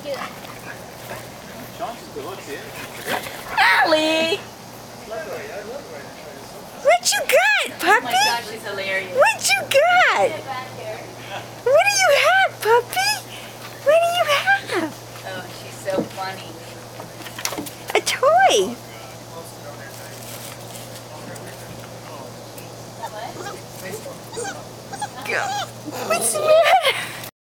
Allie! What you got, puppy? Oh my gosh, she's hilarious. What you got? What do you have, puppy? What do you have? Oh, she's so funny. A toy. What's the matter?